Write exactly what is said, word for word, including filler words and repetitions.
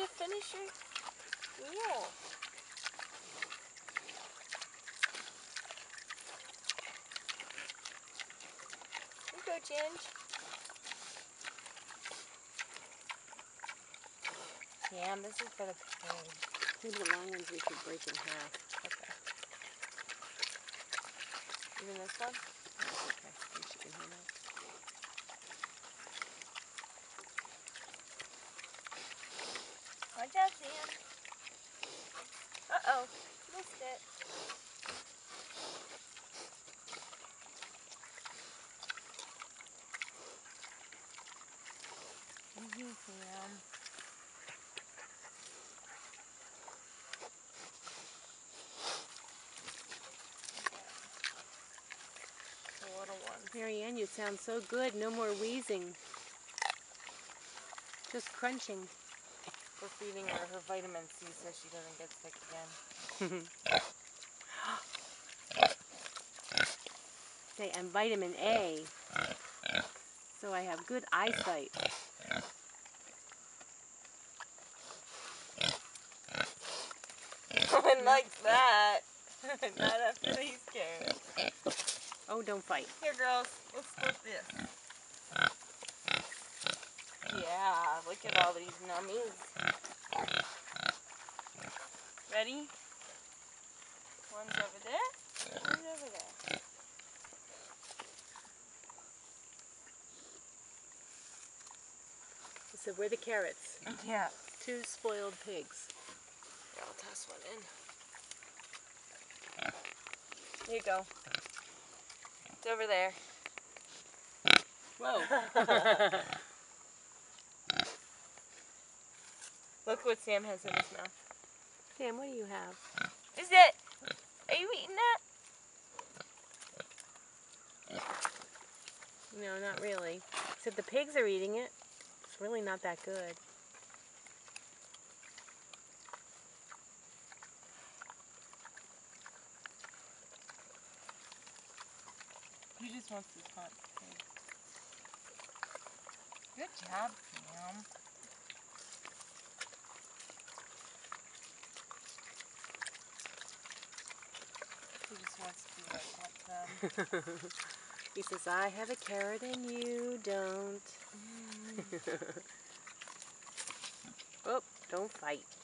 to finish your meal. Here you go, Ginge. Yeah, this is for the pig. Maybe the long ones we should break in half. Okay. Even this one? Oh, okay, I think she can handle it. Watch out, Sam. Uh-oh, missed it. Mm-hmm, Sam. The little one. Marianne, you sound so good. No more wheezing. Just crunching. We're feeding her her vitamin C so she doesn't get sick again. Say, and vitamin A. So I have good eyesight. No one likes that. Not after these carrots. Oh, don't fight. Here, girls, let's split this. Yeah, look at all these nummies. Ready? One's over there, one's over there. So where are the carrots? Yeah. Two spoiled pigs. Here, I'll toss one in. Here you go. It's over there. Whoa. Look what Sam has in his mouth. Sam, what do you have? Is it? Are you eating that? No, not really. Except the pigs are eating it. It's really not that good. He just wants this hot pig. Good job, Sam. He just wants to be like them. He says, I have a carrot and you don't. Mm. Oh, don't fight.